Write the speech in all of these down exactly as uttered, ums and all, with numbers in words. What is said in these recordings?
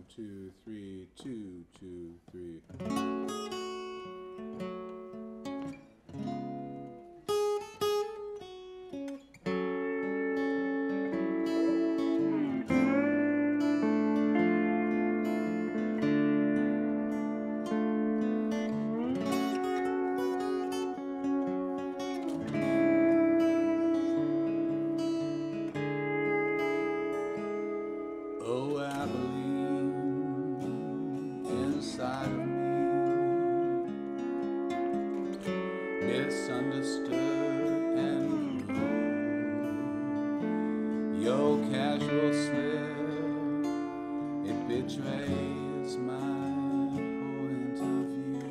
two, three, two, two, three. Oh, Abilene, inside of me, misunderstood and rude. Your casual slip, it betrays my point of view.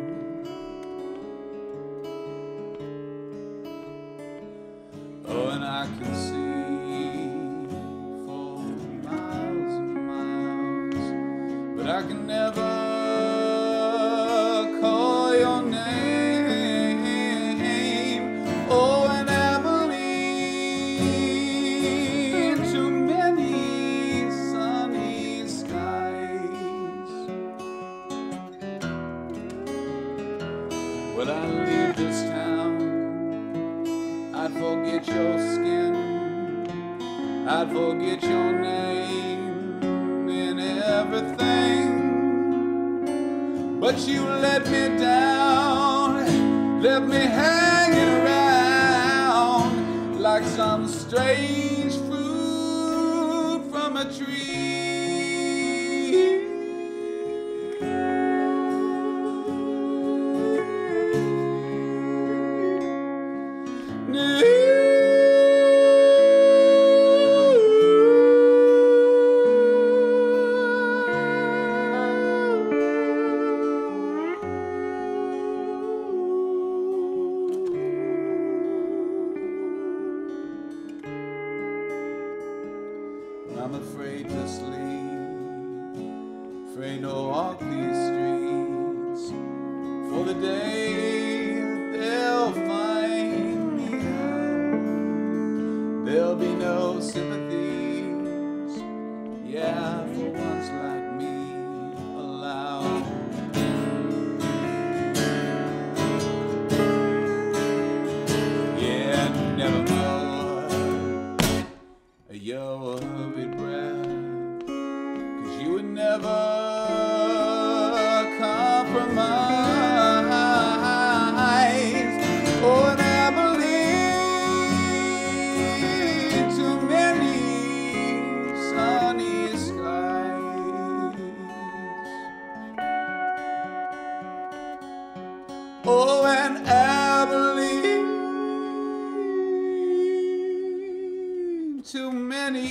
Oh, and I can see I can never call your name. Oh, and Abilene, too many sunny skies. When I leave this town, I'd forget your skin, I'd forget your name and everything. But you let me down, left me hanging around like some strange fruit from a tree. I'm afraid to sleep, afraid to walk these streets, for the day they'll find me out. There'll be no sympathies, yeah, for ones like me allowed. Yeah, never more your hurried breath, 'cause you would never compromise. Oh, and Abilene, too many sunny skies. Oh, and Abilene, too many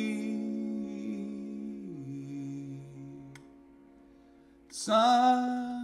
sun.